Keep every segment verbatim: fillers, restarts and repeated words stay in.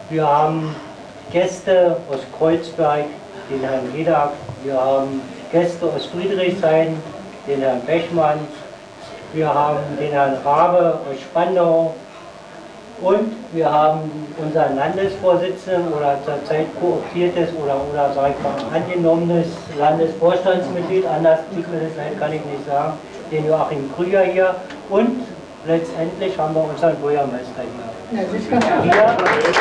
Wir haben Gäste aus Kreuzberg, den Herrn Jedak. Wir haben Gäste aus Friedrichshain, den Herrn Bechmann. Wir haben den Herrn Rabe aus Spandau. Und wir haben unseren Landesvorsitzenden oder zurzeit kooptiertes oder, oder sag ich mal, angenommenes Landesvorstandsmitglied, anders tut mir das leid, kann ich nicht sagen, den Joachim Krüger hier. Und letztendlich haben wir unseren Bürgermeister hier. Ja,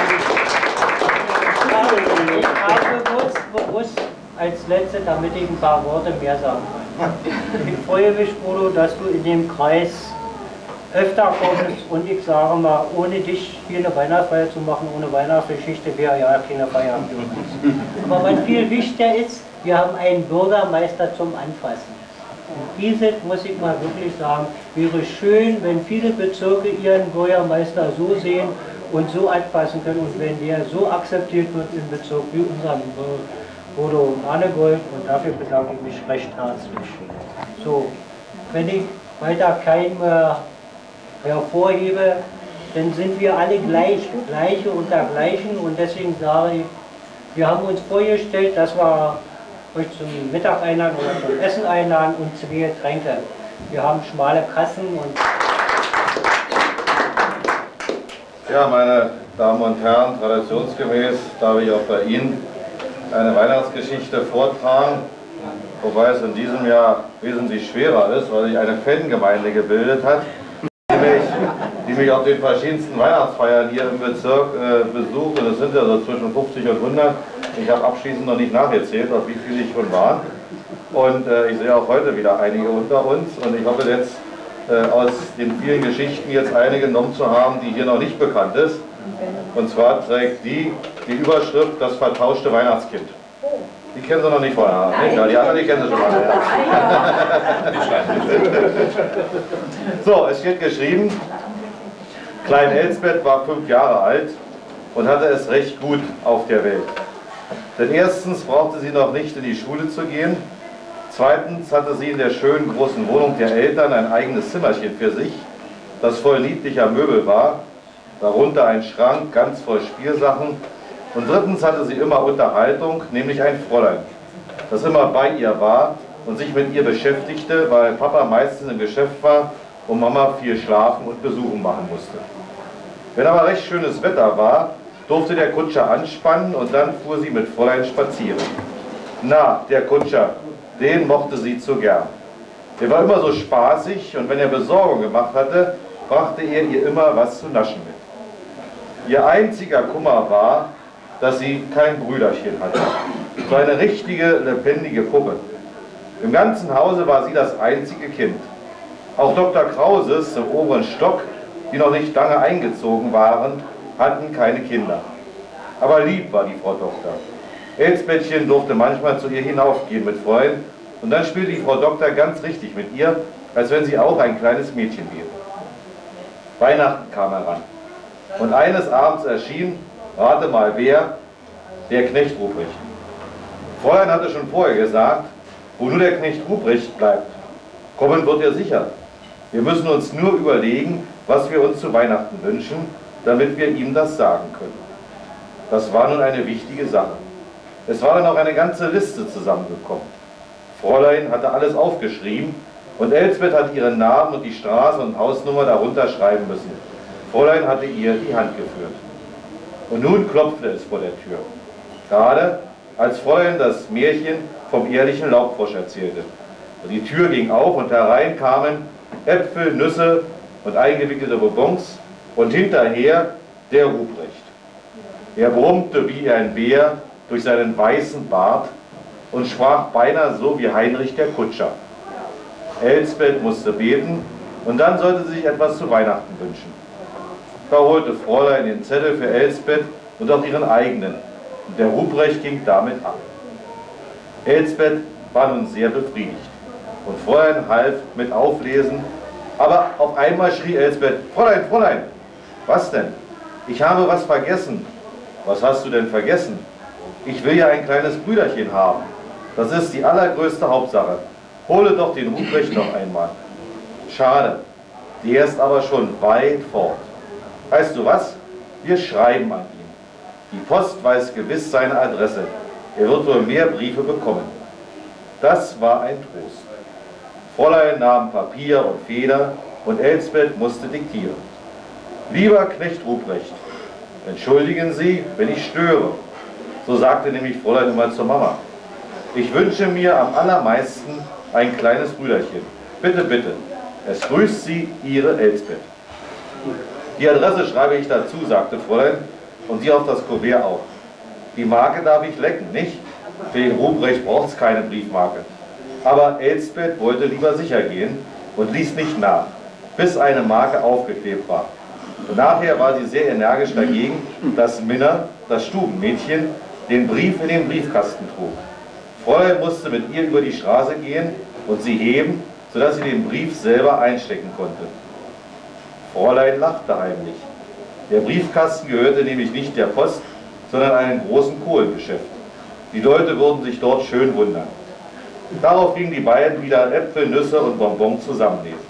ich habe bewusst, bewusst als Letzte, damit ich ein paar Worte mehr sagen kann. Ich freue mich, Bodo, dass du in dem Kreis öfter kommst und ich sage mal, ohne dich hier eine Weihnachtsfeier zu machen, ohne Weihnachtsgeschichte wäre ja keine Feier für uns. Aber was viel wichtiger ist, wir haben einen Bürgermeister zum Anfassen. Und dieses, muss ich mal wirklich sagen, wäre schön, wenn viele Bezirke ihren Bürgermeister so sehen und so anfassen können und wenn der so akzeptiert wird im Bezirk wie unseren Bodo Arnegold, und dafür bedanke ich mich recht herzlich. So, wenn ich weiter kein äh, hervorhebe, dann sind wir alle gleich, gleiche unter gleichen, und deswegen sage ich, wir haben uns vorgestellt, dass wir euch zum Mittag einladen oder zum Essen einladen und zwei Getränke. Wir haben schmale Kassen und... Ja, meine Damen und Herren, traditionsgemäß darf ich auch bei Ihnen eine Weihnachtsgeschichte vortragen, wobei es in diesem Jahr wesentlich schwerer ist, weil sich eine Fangemeinde gebildet hat, die mich, die mich auf den verschiedensten Weihnachtsfeiern hier im Bezirk äh, besucht, und es sind ja so zwischen fünfzig und hundert. Ich habe abschließend noch nicht nachgezählt, auf wie viele ich schon waren. Und äh, ich sehe auch heute wieder einige unter uns, und ich hoffe jetzt äh, aus den vielen Geschichten jetzt eine genommen zu haben, die hier noch nicht bekannt ist. Und zwar trägt die die Überschrift "Das vertauschte Weihnachtskind". Die kennen Sie noch nicht vorher, nicht? Ja, die anderen, die kennen Sie schon mal. So, es steht geschrieben, Klein Elsbeth war fünf Jahre alt und hatte es recht gut auf der Welt. Denn erstens brauchte sie noch nicht in die Schule zu gehen, zweitens hatte sie in der schönen großen Wohnung der Eltern ein eigenes Zimmerchen für sich, das voll niedlicher Möbel war, darunter ein Schrank ganz voll Spielsachen, und drittens hatte sie immer Unterhaltung, nämlich ein Fräulein, das immer bei ihr war und sich mit ihr beschäftigte, weil Papa meistens im Geschäft war und Mama viel schlafen und Besuchen machen musste. Wenn aber recht schönes Wetter war, durfte der Kutscher anspannen und dann fuhr sie mit Fräulein spazieren. Na, der Kutscher, den mochte sie zu gern. Der war immer so spaßig, und wenn er Besorgung gemacht hatte, brachte er ihr immer was zu naschen mit. Ihr einziger Kummer war, dass sie kein Brüderchen hatte. So eine richtige, lebendige Puppe. Im ganzen Hause war sie das einzige Kind. Auch Doktor Krauses im oberen Stock, die noch nicht lange eingezogen waren, hatten keine Kinder. Aber lieb war die Frau Doktor. Elsbettchen durfte manchmal zu ihr hinaufgehen mit Freunden, und dann spielte die Frau Doktor ganz richtig mit ihr, als wenn sie auch ein kleines Mädchen wäre. Weihnachten kam heran. Und eines Abends erschien, rate mal wer, der Knecht Ruprecht. Fräulein hatte schon vorher gesagt, wo nur der Knecht Ruprecht bleibt, kommen wird er sicher. Wir müssen uns nur überlegen, was wir uns zu Weihnachten wünschen, damit wir ihm das sagen können. Das war nun eine wichtige Sache. Es war dann auch eine ganze Liste zusammengekommen. Fräulein hatte alles aufgeschrieben, und Elsbeth hat ihren Namen und die Straße und Hausnummer darunter schreiben müssen. Fräulein hatte ihr die Hand geführt. Und nun klopfte es vor der Tür. Gerade als Fräulein das Märchen vom ehrlichen Laubfrosch erzählte. Und die Tür ging auf, und herein kamen Äpfel, Nüsse und eingewickelte Bonbons, und hinterher der Ruprecht. Er brummte wie ein Bär durch seinen weißen Bart und sprach beinahe so wie Heinrich der Kutscher. Elsbeth musste beten, und dann sollte sie sich etwas zu Weihnachten wünschen. Da holte Fräulein den Zettel für Elsbeth und auch ihren eigenen, und der Ruprecht ging damit ab. Elsbeth war nun sehr befriedigt, und Fräulein half mit Auflesen, aber auf einmal schrie Elsbeth: Fräulein, Fräulein, was denn? Ich habe was vergessen. Was hast du denn vergessen? Ich will ja ein kleines Brüderchen haben. Das ist die allergrößte Hauptsache. Hole doch den Ruprecht noch einmal. Schade, der ist aber schon weit fort. Weißt du was? Wir schreiben an ihn. Die Post weiß gewiss seine Adresse. Er wird wohl mehr Briefe bekommen. Das war ein Trost. Fräulein nahm Papier und Feder und Elsbeth musste diktieren. Lieber Knecht Ruprecht, entschuldigen Sie, wenn ich störe. So sagte nämlich Fräulein immer zur Mama. Ich wünsche mir am allermeisten ein kleines Brüderchen. Bitte, bitte. Es grüßt Sie, Ihre Elsbeth. Die Adresse schreibe ich dazu, sagte Fräulein, und Sie auf das Kuvert auch. Die Marke darf ich lecken, nicht? Für den Ruprecht braucht es keine Briefmarke. Aber Elsbeth wollte lieber sicher gehen und ließ nicht nach, bis eine Marke aufgeklebt war. Und nachher war sie sehr energisch dagegen, dass Minna, das Stubenmädchen, den Brief in den Briefkasten trug. Fräulein musste mit ihr über die Straße gehen und sie heben, sodass sie den Brief selber einstecken konnte. Fräulein lachte heimlich. Der Briefkasten gehörte nämlich nicht der Post, sondern einem großen Kohlengeschäft. Die Leute würden sich dort schön wundern. Darauf gingen die beiden wieder Äpfel, Nüsse und Bonbons zusammenlesen.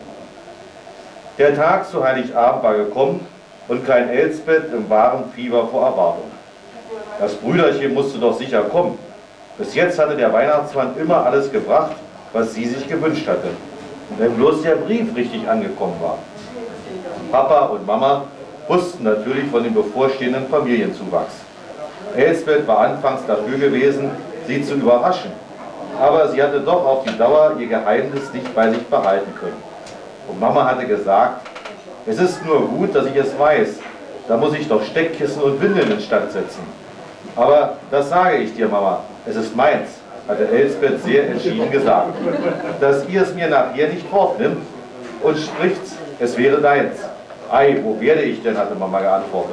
Der Tag zu Heiligabend war gekommen und Klein Elsbeth im wahren Fieber vor Erwartung. Das Brüderchen musste doch sicher kommen. Bis jetzt hatte der Weihnachtsmann immer alles gebracht, was sie sich gewünscht hatte, wenn bloß der Brief richtig angekommen war. Papa und Mama wussten natürlich von dem bevorstehenden Familienzuwachs. Elsbeth war anfangs dafür gewesen, sie zu überraschen, aber sie hatte doch auf die Dauer ihr Geheimnis nicht bei sich behalten können. Und Mama hatte gesagt, es ist nur gut, dass ich es weiß, da muss ich doch Steckkissen und Windeln instand setzen. Aber das sage ich dir, Mama, es ist meins, hatte Elsbeth sehr entschieden gesagt, dass ihr es mir nachher nicht fortnimmt und spricht, es wäre deins. Ei, wo werde ich denn, hatte Mama geantwortet.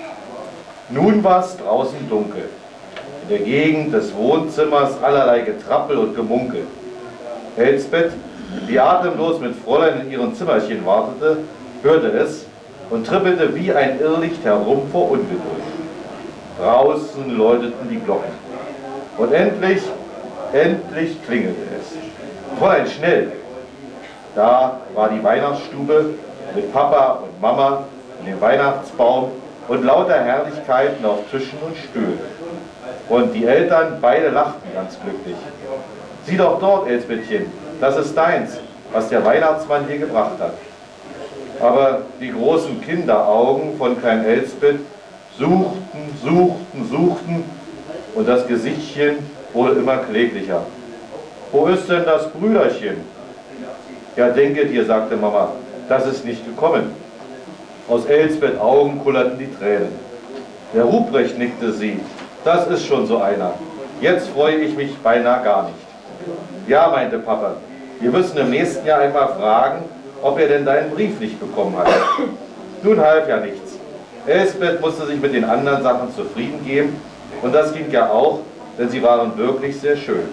Nun war es draußen dunkel. In der Gegend des Wohnzimmers allerlei Getrappel und Gemunkel. Elsbeth, die atemlos mit Fräulein in ihrem Zimmerchen wartete, hörte es und trippelte wie ein Irrlicht herum vor Ungeduld. Draußen läuteten die Glocken. Und endlich, endlich klingelte es. Fräulein, schnell! Da war die Weihnachtsstube mit Papa und Mama und dem Weihnachtsbaum und lauter Herrlichkeiten auf Tischen und Stühlen. Und die Eltern, beide lachten ganz glücklich. Sieh doch dort, Elsbethchen, das ist deins, was der Weihnachtsmann dir gebracht hat. Aber die großen Kinderaugen von Klein Elsbeth suchten, suchten, suchten und das Gesichtchen wurde immer kläglicher. Wo ist denn das Brüderchen? Ja, denke dir, sagte Mama, das ist nicht gekommen. Aus Elsbeths Augen kullerten die Tränen. Der Ruprecht, nickte sie, das ist schon so einer. Jetzt freue ich mich beinahe gar nicht. Ja, meinte Papa, wir müssen im nächsten Jahr einmal fragen, ob er denn deinen Brief nicht bekommen hat. Nun half ja nichts. Elsbeth musste sich mit den anderen Sachen zufrieden geben und das ging ja auch, denn sie waren wirklich sehr schön.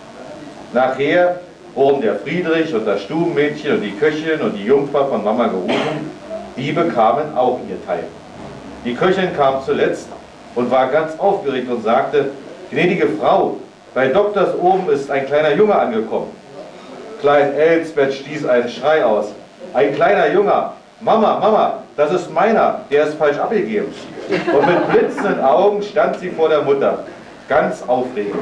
Nachher wurden der Friedrich und das Stubenmädchen und die Köchin und die Jungfer von Mama gerufen, die bekamen auch ihr Teil. Die Köchin kam zuletzt und war ganz aufgeregt und sagte, gnädige Frau, bei Doktors oben ist ein kleiner Junge angekommen. Klein Elsbeth stieß einen Schrei aus. Ein kleiner Junge, Mama, Mama, das ist meiner, der ist falsch abgegeben. Und mit blitzenden Augen stand sie vor der Mutter, ganz aufregend.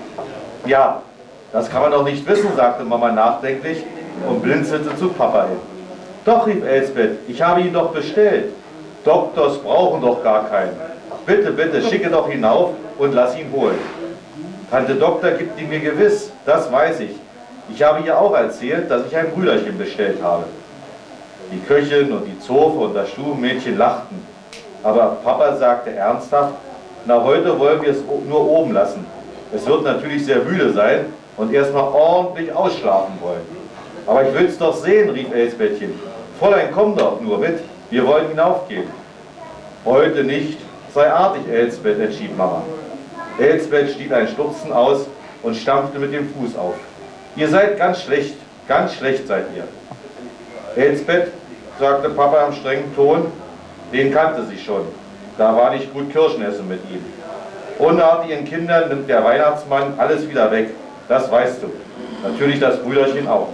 Ja, das kann man doch nicht wissen, sagte Mama nachdenklich und blinzelte zu Papa hin. Doch, rief Elsbeth, ich habe ihn doch bestellt. Doktors brauchen doch gar keinen. Bitte, bitte, schicke doch hinauf und lass ihn holen. Tante Doktor gibt ihn mir gewiss, das weiß ich. Ich habe ihr auch erzählt, dass ich ein Brüderchen bestellt habe. Die Köchin und die Zofe und das Stubenmädchen lachten. Aber Papa sagte ernsthaft, na heute wollen wir es nur oben lassen. Es wird natürlich sehr müde sein und erstmal ordentlich ausschlafen wollen. Aber ich will es doch sehen, rief Elsbethchen. Fräulein, komm doch nur mit, wir wollen hinaufgehen. Heute nicht, sei artig, Elsbeth, entschied Mama. Elsbeth stieg ein Stutzen aus und stampfte mit dem Fuß auf. Ihr seid ganz schlecht, ganz schlecht seid ihr. Elsbeth, sagte Papa im strengen Ton, den kannte sie schon. Da war nicht gut Kirschenessen mit ihm. Unartigen Kindern nimmt der Weihnachtsmann alles wieder weg, das weißt du. Natürlich das Brüderchen auch.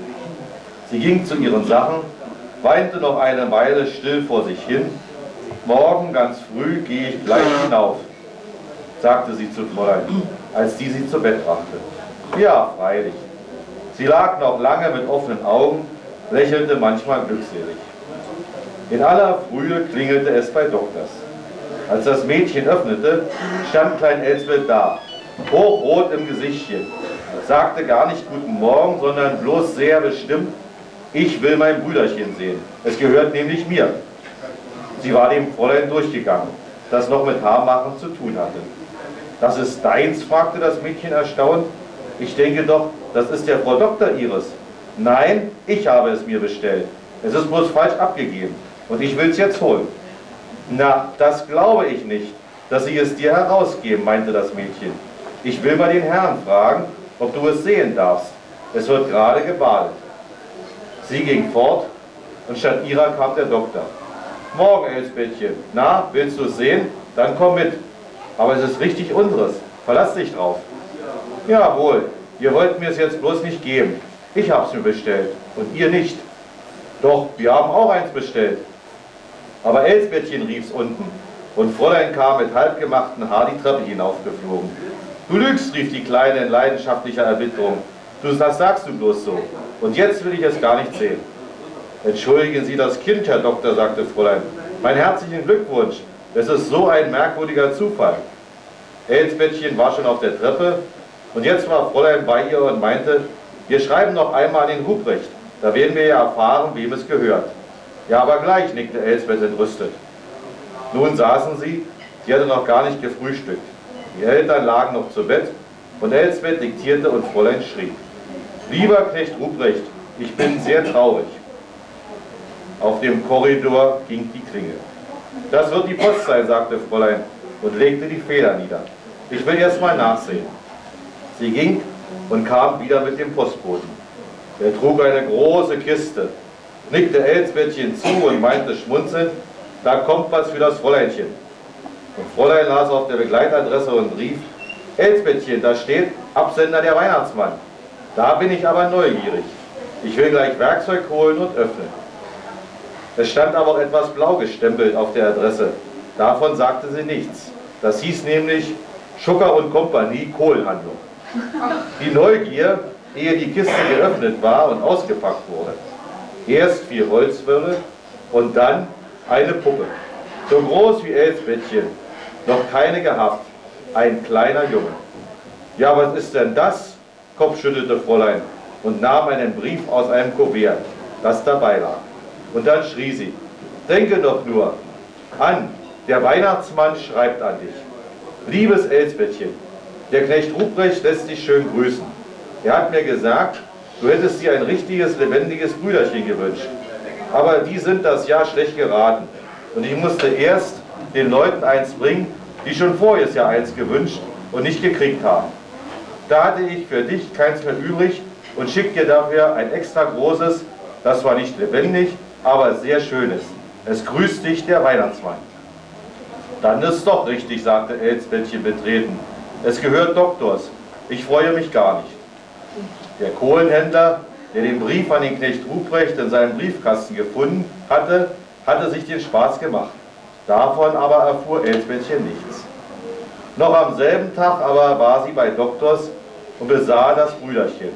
Sie ging zu ihren Sachen, weinte noch eine Weile still vor sich hin. Morgen ganz früh gehe ich gleich hinauf. sagte sie zu Fräulein, als die sie zu Bett brachte. Ja, freilich. Sie lag noch lange mit offenen Augen, lächelte manchmal glückselig. In aller Frühe klingelte es bei Doktors. Als das Mädchen öffnete, stand Klein Elsbeth da, hochrot im Gesichtchen, sagte gar nicht Guten Morgen, sondern bloß sehr bestimmt, ich will mein Brüderchen sehen, es gehört nämlich mir. Sie war dem Fräulein durchgegangen, das noch mit Haarmachen zu tun hatte. Das ist deins? Fragte das Mädchen erstaunt. Ich denke doch, das ist der Frau Doktor Ihres. Nein, ich habe es mir bestellt. Es ist bloß falsch abgegeben und ich will es jetzt holen. Na, das glaube ich nicht, dass Sie es dir herausgeben, meinte das Mädchen. Ich will mal den Herrn fragen, ob du es sehen darfst. Es wird gerade gebadet. Sie ging fort und statt ihrer kam der Doktor. Morgen, Elsbethchen. Na, willst du es sehen? Dann komm mit. Aber es ist richtig unseres. Verlass dich drauf. Jawohl, ihr wollt mir es jetzt bloß nicht geben. Ich hab's mir bestellt und ihr nicht. Doch, wir haben auch eins bestellt. Aber Elsbethchen rief's unten und Fräulein kam mit halbgemachten Haar die Treppe hinaufgeflogen. Du lügst, rief die Kleine in leidenschaftlicher Erbitterung. Du, das sagst du bloß so. Und jetzt will ich es gar nicht sehen. Entschuldigen Sie das Kind, Herr Doktor, sagte Fräulein. Mein herzlichen Glückwunsch. Es ist so ein merkwürdiger Zufall. Elsbethchen war schon auf der Treppe und jetzt war Fräulein bei ihr und meinte, wir schreiben noch einmal an den Ruprecht. Da werden wir ja erfahren, wem es gehört. Ja, aber gleich, nickte Elsbeth entrüstet. Nun saßen sie, sie hatte noch gar nicht gefrühstückt. Die Eltern lagen noch zu Bett und Elsbeth diktierte und Fräulein schrie. Lieber Knecht Ruprecht, ich bin sehr traurig. Auf dem Korridor ging die Klingel. Das wird die Post sein, sagte Fräulein und legte die Feder nieder. Ich will erst mal nachsehen. Sie ging und kam wieder mit dem Postboten. Er trug eine große Kiste, nickte Elsbethchen zu und meinte schmunzelnd, da kommt was für das Fräuleinchen. Und Fräulein las auf der Begleitadresse und rief, Elsbethchen, da steht Absender der Weihnachtsmann. Da bin ich aber neugierig. Ich will gleich Werkzeug holen und öffnen. Es stand aber auch etwas blau gestempelt auf der Adresse. Davon sagte sie nichts. Das hieß nämlich Schucker und Kompanie Kohlenhandlung. Die Neugier, ehe die Kiste geöffnet war und ausgepackt wurde. Erst vier Holzwürle und dann eine Puppe. So groß wie Elsbethchen, noch keine gehabt. Ein kleiner Junge. Ja, was ist denn das? Kopfschüttelte Fräulein und nahm einen Brief aus einem Kuvert, das dabei lag. Und dann schrie sie, denke doch nur an, der Weihnachtsmann schreibt an dich. Liebes Elsbethchen, der Knecht Ruprecht lässt dich schön grüßen. Er hat mir gesagt, du hättest dir ein richtiges, lebendiges Brüderchen gewünscht. Aber die sind das Jahr schlecht geraten. Und ich musste erst den Leuten eins bringen, die schon voriges Jahr eins gewünscht und nicht gekriegt haben. Da hatte ich für dich keins mehr übrig und schick dir dafür ein extra großes, das war nicht lebendig, aber sehr schönes. Es grüßt dich der Weihnachtsmann. Dann ist doch richtig, sagte Elsbethchen betreten. Es gehört Doktors. Ich freue mich gar nicht. Der Kohlenhändler, der den Brief an den Knecht Ruprecht in seinem Briefkasten gefunden hatte, hatte sich den Spaß gemacht. Davon aber erfuhr Elsbethchen nichts. Noch am selben Tag aber war sie bei Doktors und besah das Brüderchen.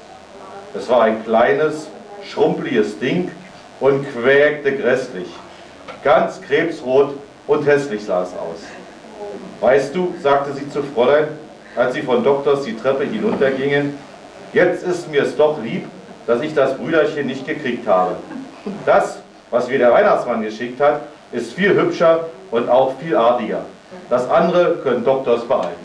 Es war ein kleines, schrumpeliges Ding und quäkte grässlich. Ganz krebsrot und hässlich sah es aus. Weißt du, sagte sie zu Fräulein, als sie von Doktors die Treppe hinuntergingen, jetzt ist mir es doch lieb, dass ich das Brüderchen nicht gekriegt habe. Das, was mir der Weihnachtsmann geschickt hat, ist viel hübscher und auch viel artiger. Das andere können Doktors behalten.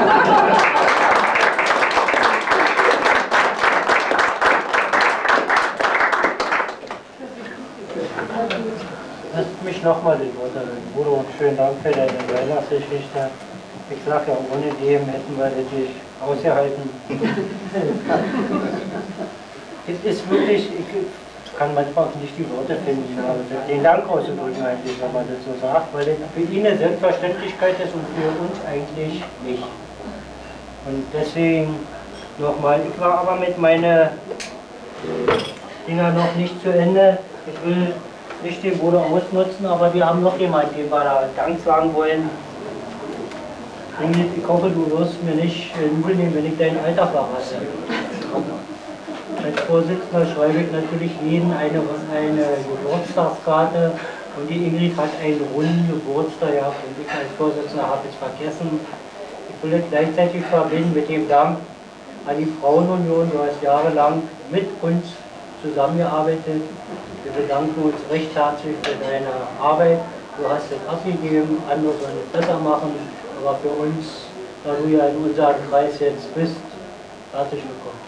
Lass mich nochmal den Worte, Bruder, und schönen Dank für deine Weihnachtsgeschichte. Ich sage ja, ohne dem hätten wir das nicht ausgehalten. Es ist wirklich, ich kann manchmal nicht die Worte finden, aber den Dank auszudrücken eigentlich, wenn man das so sagt, weil das für ihn eine Selbstverständlichkeit ist und für uns eigentlich nicht. Und deswegen nochmal, ich war aber mit meinen Dinger noch nicht zu Ende. Ich will nicht den Bruder ausnutzen, aber wir haben noch jemanden, dem wir da Dank sagen wollen. Ingrid, ich hoffe, du wirst mir nicht übel nehmen, wenn ich dein Alter verrate. Als Vorsitzender schreibe ich natürlich jeden eine, eine Geburtstagskarte und die Ingrid hat einen runden Geburtstag gehabt und ich als Vorsitzender habe es vergessen. Ich will es gleichzeitig verbinden mit dem Dank an die Frauenunion. Du hast jahrelang mit uns zusammengearbeitet. Wir bedanken uns recht herzlich für deine Arbeit. Du hast es abgegeben, andere sollen es besser machen, aber für uns, da du ja in unserem Kreis jetzt bist, herzlich willkommen.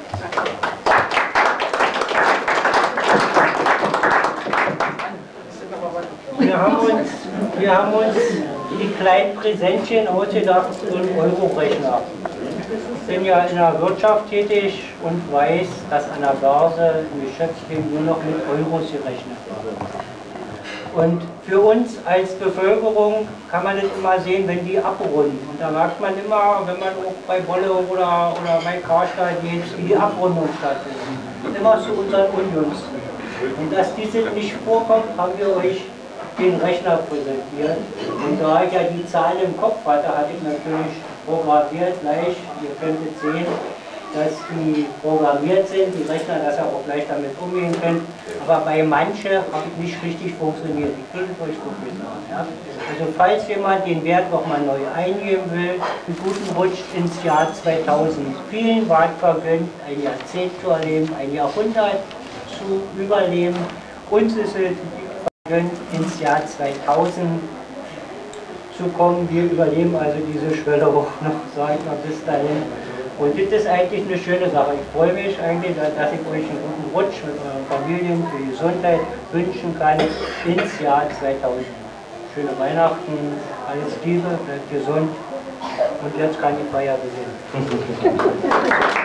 Wir haben uns, wir haben uns die kleinen Präsentchen ausgedacht für einen Euro-Rechner. Ich bin ja in der Wirtschaft tätig und weiß, dass an der Börse im Geschäftsleben nur noch mit Euros gerechnet wird. Und für uns als Bevölkerung kann man das immer sehen, wenn die abrunden. Und da merkt man immer, wenn man auch bei Bolle oder, oder bei Karstadt geht, wie die Abrundung stattfindet. Immer zu unseren Ungunsten. Und dass diese nicht vorkommt, haben wir euch den Rechner präsentiert. Und da ich ja die Zahlen im Kopf hatte, hatte ich natürlich programmiert gleich, ihr könnt es sehen, dass die programmiert sind, die Rechner, dass ihr auch gleich damit umgehen könnt. Aber bei manchen habe ich nicht richtig funktioniert. Ich will es euch wirklich sagen. Ja? Also falls jemand den Wert nochmal neu eingeben will, einen guten Rutsch ins Jahr zweitausend. Vielen war es vergönnt, ein Jahrzehnt zu erleben, ein Jahrhundert zu überleben. Uns ist es vergönnt, ins Jahr zweitausend zu kommen. Wir überleben also diese Schwelle auch noch, sage ich mal, bis dahin. Und das ist eigentlich eine schöne Sache. Ich freue mich eigentlich, dass ich euch einen guten Rutsch mit euren Familien für die Gesundheit wünschen kann ins Jahr zweitausend. Schöne Weihnachten, alles Liebe, bleibt gesund und jetzt kann die Feier beginnen.